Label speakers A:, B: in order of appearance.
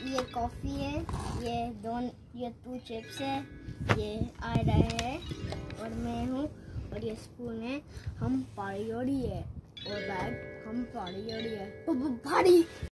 A: ये कॉफी है, ये 2 चिप्स है, ये आ रहे हैं और मैं हूँ, और ये स्पून है। हम पारी है और बैग हम पारी है।